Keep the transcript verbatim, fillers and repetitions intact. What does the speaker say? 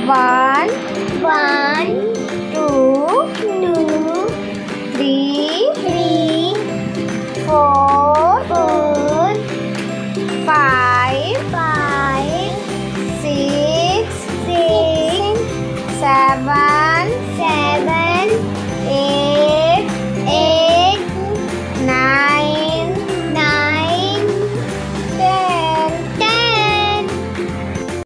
One, one, two, two, three, three, four, four, five, five, six, six, seven,